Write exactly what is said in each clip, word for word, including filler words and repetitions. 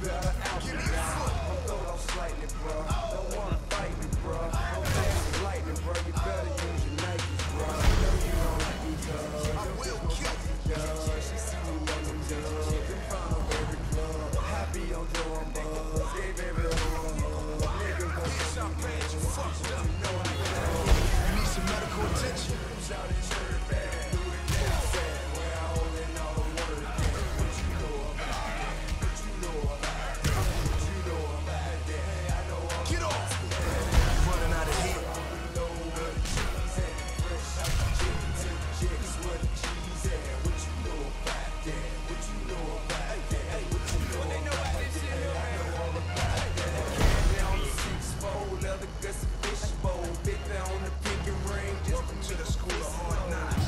better out. Give me a foot. I'm throwed off slightly, bro. Don't wanna fight me, bro. Don't dance with lightning, bro. You better use your Nikes, bro. I know you don't like these drugs. I will kill you. She see me on them drugs. In front of every club. Happy on throwing buzz. Gave every hug. Niggas gon' get some pain. You fucked up. You know I know. You need some medical attention. Shout it, shirt back. Do it now. Where I hold in all the work. What you know about that? What you know about that? What you know about that? Hey, I know all. Get off! Running out of here. Know where the cheese at. Fresh out the chicken to the chicks. Where the cheese at? What you know about that? What you know about that? Hey, what you know about that? I know all about that. Candy on the six fold, leather guts and fish bowl. Big down on the pinky ring. Welcome to the school of hard knocks.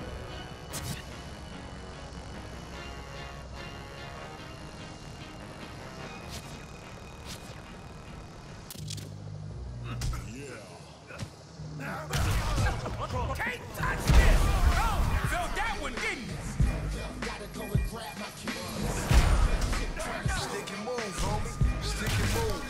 Can't touch this! Oh, felt that one, didn't you? Gotta go and grab my keys. Stick and move, homie. Stick and move.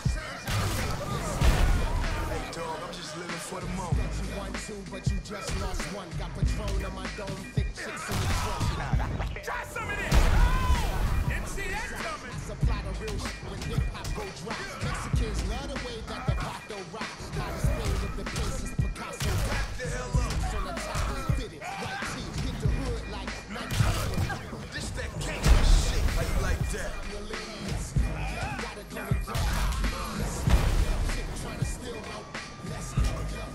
Hey, dog, I'm just living for the moment. You won two, but you just lost one. Got Patron on my dome, thick chicks in the trunk. Try some of this! Oh! Didn't see that coming! Supply the real shit when hip-hop go dry. Mexicans love the way that the Paco rock. Hottest thing of the place is Picasso. Back the hell up. From the top, we fit it. White tee, hit the hood like Nike. This that gangsta shit. How you like that? Your ladies, gotta go and grab my keys. Chick trying to steal my... Let's go.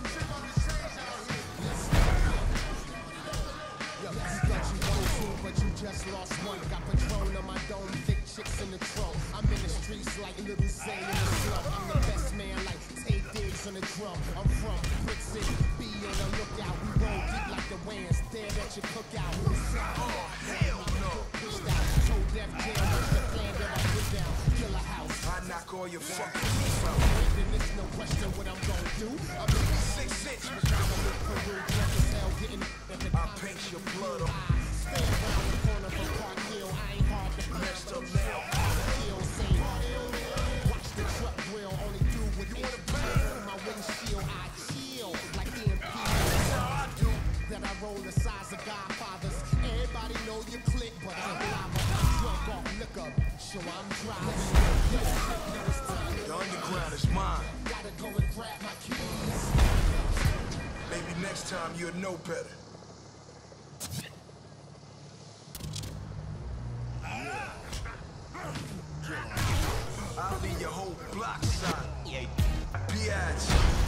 Yo, you thought you won two, but you just lost one. Got Patron on my dome, thick chicks in the trunk. I'm in the streets like Little Zane in the slum. I'm the best man like Tay Diggs on the drum. I'm from Brick City, be on the lookout. We roll deep like the Wans, dead at your cookout. Oh, hell no. Pushed out, told Def Jam, what's the plan that I put down? Kill a house. I knock all your fucking teeth out. Then it's no question what I'm gonna do. I'm in the Six inch. Peru, drunk as hell, getting at the I paint your blood on. stand around the corner from Park Hill. I ain't hard to Messed up now. kill. Same watch the truck grill, only do what you wanna bang on my windshield. I chill like E M P. That's how I do. That I roll the size of Godfathers. Everybody know you click, but I'm lava. Drunk off liquor, so I'm driving. The underground is mine. Gotta go and grab my keys. Maybe next time you'll know better. I'll leave your whole block silent. Biatch.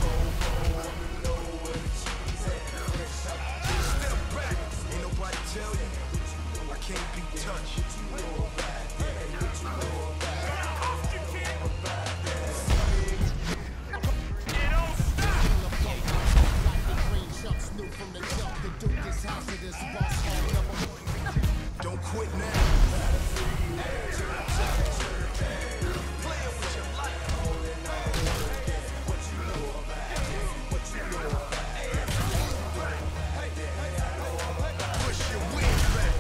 Step back. Ain't nobody tell you. I can't be touched. Don't quit now. Playing with your life. What you know about it? What you know about it? Push your wings back.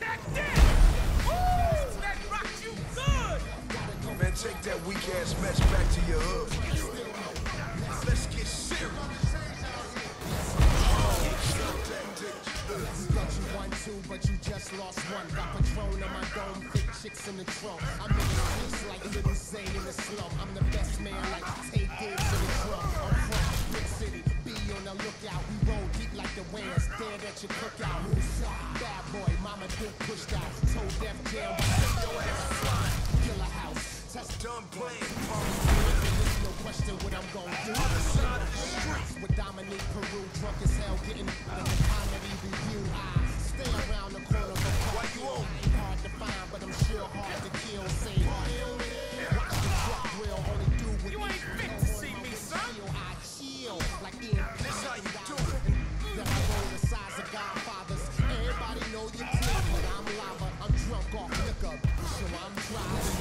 Checked in! Woo! That rocked you good! Man, take that weak ass mess back to your hood. Let's get serious. You thought you won two, but you just lost one. Got Patron on my dome, big chicks in the trunk. I'm in the streets like Little Zane in the slum. I'm the best man like Tay Diggs in the drum. I'm from Big City, be on the lookout. We roll deep like the Wayans, dead at your cookout. Bad boy, mama Duke pushed out. Told Def Jam, Killer House. Test Done playing. There's no question what I'm gonna do. Streets with Dominique Peru, drunk as hell, getting in the comedy review. I stay around the corner for Why you on? hard to find, but I'm sure hard to kill. Say, watch the truck grill, only do what You ain't fit to see me, son. I chill like Ian. This how you do it. That I roll the size of Godfathers. Everybody know you clear, but I'm lava. I'm drunk off liquor, so I'm driving.